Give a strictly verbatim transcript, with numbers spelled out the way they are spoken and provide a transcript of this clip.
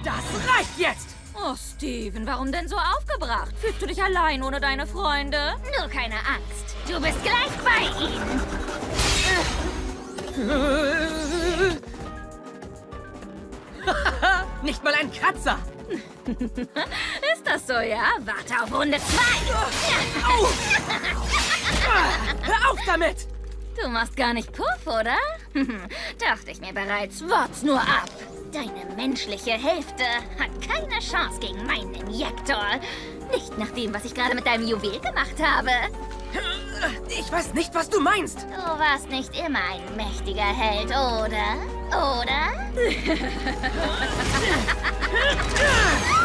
Das reicht jetzt! Oh, Steven, warum denn so aufgebracht? Fühlst du dich allein ohne deine Freunde? Nur keine Angst. Du bist gleich bei ihnen. Nicht mal ein Kratzer! Ist das so, ja? Warte auf Runde zwei. Au! Hör auf damit! Du machst gar nicht Puff, oder? Dachte ich mir bereits. Wart's nur ab. Deine menschliche Hälfte hat keine Chance gegen meinen Injektor. Nicht nach dem, was ich gerade mit deinem Juwel gemacht habe. Ich weiß nicht, was du meinst. Du warst nicht immer ein mächtiger Held, oder? Oder?